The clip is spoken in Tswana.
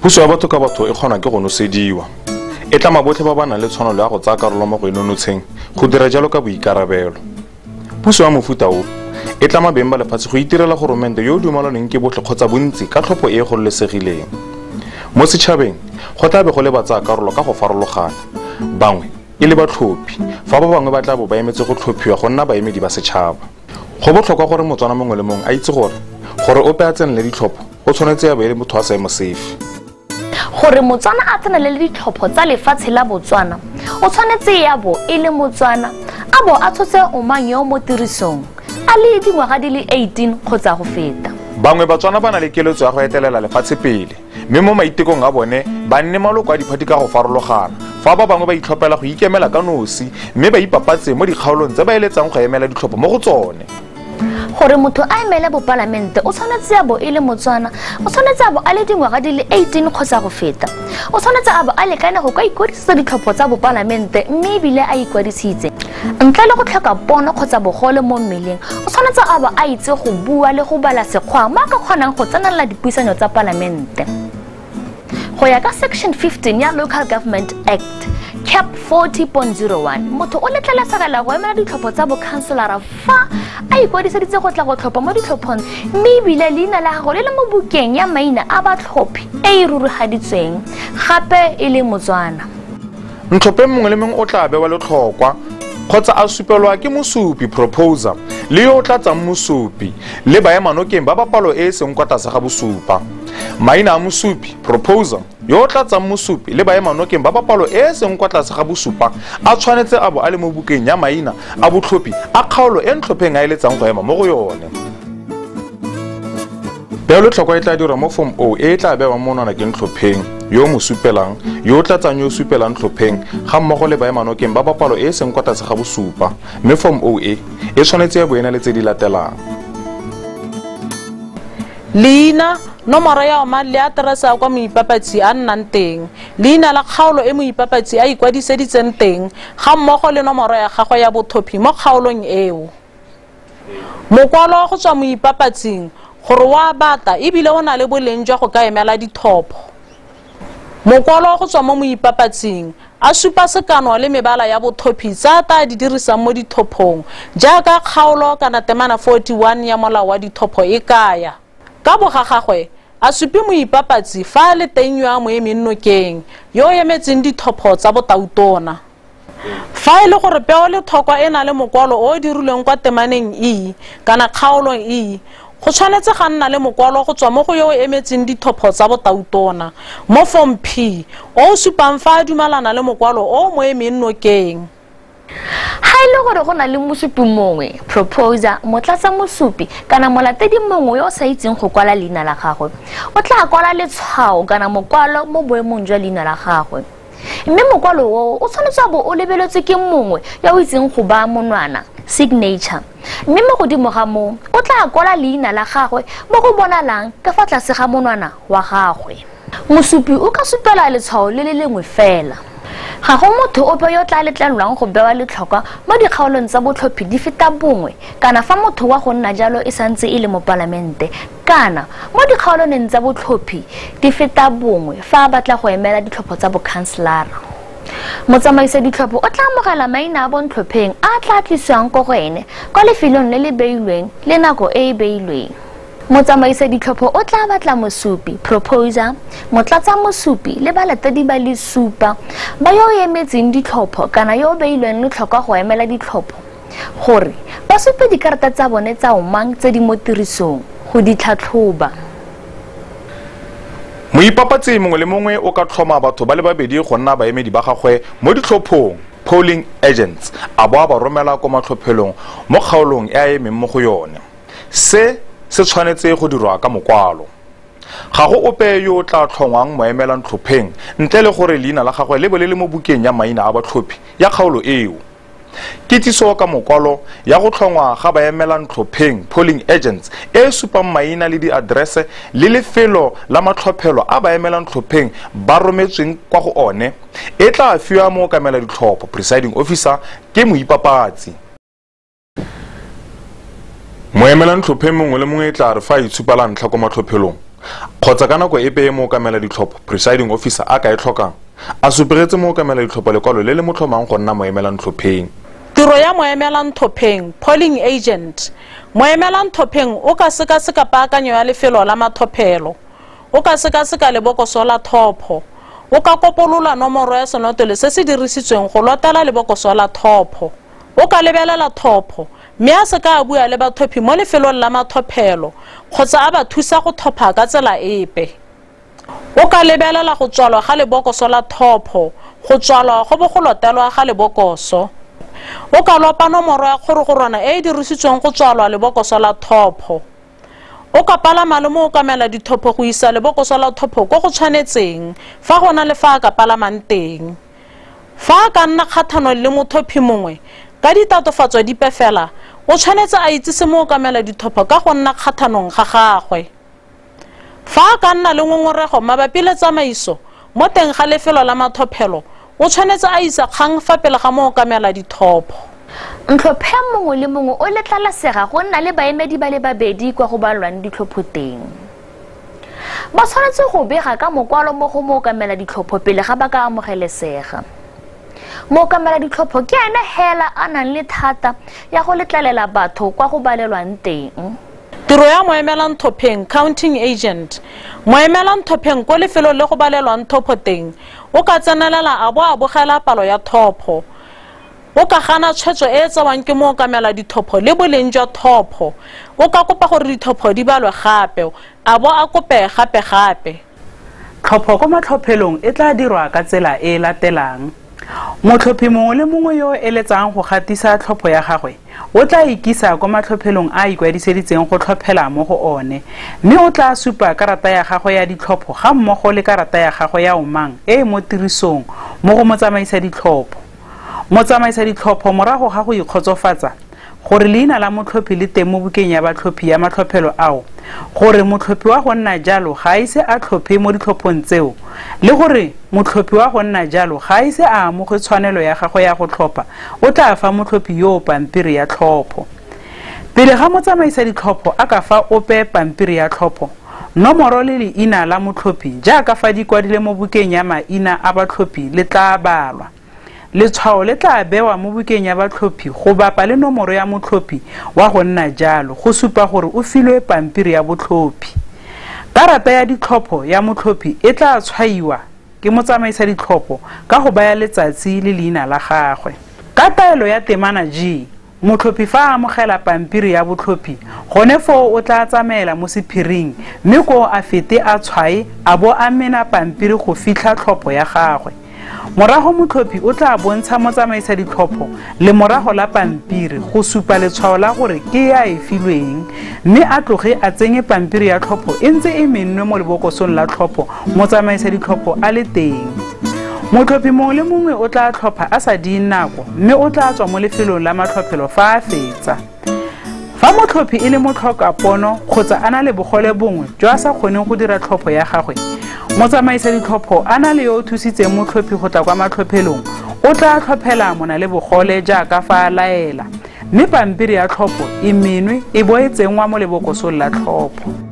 Puso ya batho ka batho e kgona ke go nosediwa. E tla mabotlhe ba bana le tshwanelo ya go tsaya karolo mo go inonotsheng go dira jalo ka boikarabelo. Puso ya mofuta o e tla mabeng ba lefatshe go itirela goromente yo o dumelaneng ke botlhe kgotsa bontsi ka tlhopho e e gololesegileng. Mo setšhabeng go tla be go le ba tsaya karolo ka go farologana. Bangwe e le batlhophi fa ba bangwe ba tla bo ba emetse go tlhophiwa go nna baemedi ba setšhaba. Go botlhokwa gore Motswana mongwe le mongwe a itse gore ope a tsenele ditlhopho o tshwanetse ya be le motho wa seemo sefe. Gore Motswana a tsenele ditlhopho tsa lefatshe la Botswana o tshwanetse ya bo e le Motswana a bo a tshotse omanyo mo tirisong a le dingwaga di le 18 kgotsa go feta. Bangwe Batswana ba na le keletso ya go etelela lefatshe pele mme mo maitekong a bone ba nne maloko a diphati ka go farologana fa ba bangwe ba itlhophela go ikemela ka nosi mme ba ipapatse mo dikgaolong tse ba eletsang go emela ditlhopho mo go tsone. Gore motho a emele boparlamente o tshwanetse a bo e le Motswana o tshwanetse a bo a le dingwaga di le 18 kgotsa go feta o tshwanetse a bo a lekane go ka ikwadisetsa ditlhopho tsa boparlamente mme ebile a ikwadisitse ntle le go tlhoka pono kgotsa bogole mo mmeleng o tshwanetse a bo a itse go bua le go bala sekgwa mo a ka kgonang go tsenela dipuisano tsa parlamente. Go ya ka section 15 ya Local Government Act Cap 40.01 motho o letlelesegela go emela ditlhopho tsa bokhanselara fa a ikwadiseditse go tla go tlhopha mo ditlhophong mme ebile leina la gago le le mo bukeng ya maina a batlhophi e e rurigaditsweng gape e le Motswana. Ntlhophe mongwe le mongwe o tla bewa letlhokwa kgotsa a supelwa ke mosupi proposer le yo o tla tsang mosupi le baemanokeng ba bapalo e e seng kwa tlase ga bosupa. Maina a mosupi proposer yo o tla tsang mosupi le baemanokeng ba bapalo e e seng kwa tlase ga bosupa a tshwanetse a bo a le mo bukeng ya maina a botlhophi a kgaolo e ntlhopheng a eletsang go ema mo go yone. Peelo tlhokwa e tla dirwa mo form O e tla bewa mo mononakeng tlhopheng yo mo supelang yo o tla tsang yo supelang tlhopheng ga mmogo le baemanokeng ba bapalo e e seng kwa tlase ga bosupa mme form O e tshwanetse ya boena le tse di latelang. Leina, nomoro ya oma le aterese kwa moipapatsi a nnang teng, leina la kgaolo e moipapatsi a ikwadiseditseng teng ga mmogo le nomoro ya gagwe ya bothophi mo kgaolong eo. Mokwalo go tswa moipapatsing gore wa bata ebile o na le boleng jwa go ka emela ditlhopho. Mokwalo go tswa mo moipapatsing a supa sekano le mebala ya bothophi tsa ta di dirisang mo dithophong jaaka kgaolo kana temana 41 ya molao wa ditlhopho e kaya. Ka bogagagwe a supi moipapatsi fa le tenywa mo emennokeng yo emetseng ditlhopho tsa botautona. Fa ile gore peo le thokwa e na le mokwalo o dirilweng kwa temaneng E kana kgaolong E go tshwanetse ga nna le mokwalo go tswa mo go yo o emetseng ditlhopho tsa botautona mo form P o supang fa a dumalana le mokwalo o mo emennokeng. Ha ile gore go na le mosupi mongwe proposer motlatsa mosupi kana molatedi mongwe yo sa itseng go kwala leina la gagwe o tla kwala letshwao kana mokwalo mo boemong jwa leina la gagwe mme mokwalo o tshwanetse bo o lebeletse ke mongwe yo o itseng go ba monwana signature mme mo godimo ga mo o tla kwala leina la gagwe mo go bonalang ka fa tlase ga monwana wa gagwe. Mosupi o ka supela letshwao le le lengwe fela. Ga go motho ope yo tla letlelwang go bewa letlhokwa mo dikgaolong tsa botlhophi di feta bongwe kana fa motho wa go nna jalo e santse e le mo parlamente kana mo dikgaolong tsa botlhophi di feta bongwe fa a batla go emela ditlhopho tsa bokhanselara. Motsamaisi ditlhopho o tla amogela maina a bontlhopheng a tla tliswang ko go ene kwa lefelong le le beilweng le nako e e beilweng. Motsamaisi ditlhopho o tla batla mosupi proposer motlatsa mosupi le balatedi ba le supa ba yo emetseng ditlhopho kana yo beilweng le tlhokwa go emela ditlhopho gore ba supe dikarata tsa bone tsa omang tse di mo tirisong go di tlhatlhoba. Moipapatsi mongwe le mongwe o ka tlhoma batho ba le babedi go nna baemedi ba gagwe mo ditlhophong polling agents a bo a ba romela kwa matlhophelong mo kgaolong e a emeng mo go yone. Se tshwanetse go dirwa ka mokwalo. Ga go ope yo o tla tlhongwang mo emelang tlhopheng ntle le gore leina la gagwe le bo le le mo bukeng ya maina a batlhophi ya kgaolo eo. Kitsiso ka mokwalo ya go tlhongwa ga baemelang tlhopheng polling agents e supang maina le diaterese le lefelo la matlhophelo a baemelang tlhopheng ba rometsweng kwa go one e tla fiwa mo kamela ditlhopho presiding officer ke moipapatsi. Moemelang tlhopheng mongwe le mongwe tla re fa itsupala ntlha kwa matlhophelong kgotsa ka nako epe e mookamela ditlhopho presiding officer a ka e tlhokang a supegetse mookamela ditlhopho lekwalo le le mo tlhomang go nna moemelantlhopheng. Tiro ya moemelantlhopheng polling agent. Moemelantlhopheng o ka sekaseka paakanyo ya lefelo la matlhophelo, o ka sekaseka lebokoso la tlhopho, o ka kopolola nomoro ya senotole se se dirisitsweng go lotela lebokoso la tlhopho, o ka lebelela tlhopho mme a se ka a bua le batlhophi mo lefelong la matlhophelo kgotsa a ba thusa go tlhopha ka tsela epe. O ka lebelela go tswalwa ga lebokoso la tlhopho, go tswalwa go bo go lotelwa ga lebokoso. O ka lopa nomoro ya kgorogorwana e e dirisitsweng go tswalwa lebokoso la tlhopho. O ka palama le mookamela ditlhopho go isa lebokoso la tlhopho go go tshwanetseng fa go na le fa a ka palamang teng. Fa a ka nna kgatlhanong le motlhophi mongwe ka ditatofatso dipe fela, o tshwanetse a itsise mookamela ditlhopho ka go nna kgatlhanong ga gagwe. Fa a ka nna le ngongorego mabapi le tsamaiso mo teng ga lefelo la matlhophelo, o tshwanetse a isa kgang fa pele ga mookamela ditlhopho. Ntlhophe mongwe le mongwe o letlalasega go nna le baemedi ba le babedi kwa go balwang ditlhopho teng. Ba tshwanetse go bega ka mokwalo mo go mookamela ditlhopho pele ga ba ka amogelesega. Mookamela ditlhopho ke ene hela a nang le thata ya go letlalela batho kwa go balelwang teng. Tiro ya moemelantlhopheng counting agent. Moemelantlhopheng ko lefelo le go balelwang tlhopho teng, o ka tsenelela a bo a bogela palo ya tlhopho. O ka gana tshwetso e e tsewang ke mookamela ditlhopho le boleng jwa tlhopho. O ka kopa gore ditlhopho di balwe gape, a bo a kope gape-gape. Tlhopho ko matlhophelong e tla dirwa ka tsela e latelang. Motlhophi mongwe le mongwe yo eletsang go gatisa tlhopho ya gagwe o tla ikisa kwa matlhophelong a ikwadiseditseng go tlhophela mo go one, mme o tla supa karata ya gagwe ya ditlhopho ga mmogo le karata ya gagwe ya omang e mo tirisong mo go motsamaisa ditlhopho. Motsamaisa ditlhopho morago ga go ikgotsofatsa gore leina la motlhophi le teng mo bukeng ya batlhophi ya matlhophelo ao, gore motlhophi wa go nna jalo ga ise a tlhophe mo ditlhophong tseo, le gore motlhophi wa go nna jalo ga ise a amoge tshwanelo ya gagwe ya go tlhopha, o tla fa motlhophi yo pampiri ya tlhopho. Pele ga motsamaisa ditlhopho a ka fa ope pampiri ya tlhopho, nomoro le leina la motlhophi jaaka fa di kwadile mo bukeng ya maina a batlhophi le tla balwa. Letshwao le tla bewa mo bukeng ya batlhophi go bapa le nomoro ya motlhophi wa go nna jalo go supa gore o filwe pampiri ya botlhophi. Karata ya ditlhopho ya motlhophi e tla tshwaiwa ke motsamaisa ditlhopho ka go baya letsatsi le leina la gagwe. Ka taelo ya temana G, motlhophi fa a amogela pampiri ya botlhophi, gone foo o tla tsamaela mo sephiring mme ko a fete a tshwae a bo a mena pampiri go fitlha tlhopho ya gagwe. Morago motlhophi o tla bontsha motsamaisa ditlhopho le morago la pampiri go supa letshwao la gore ke ya e filweng, mme a tloge a tsenye pampiri ya tlhopho e ntse e mennwe mo lebokosong la tlhopho motsamaisa ditlhopho a le teng. Motlhophi mongwe le mongwe o tla tlhopha a sa di nako mme o tla tswa mo lefelong la matlhophelo fa a fetsa. Fa motlhophi e le motlhoka pono kgotsa a na le bogole bongwe jo a sa kgoneng go dira tlhopho ya gagwe, motsamaisa ditlhopho a na le yo o thusitseng motlhophi go tla kwa matlhophelong o tla tlhophela mona le bogole jaaka fa a laela, mme pampiri ya tlhopho e menwe e bo e tsenngwa mo lebokosong la tlhopho.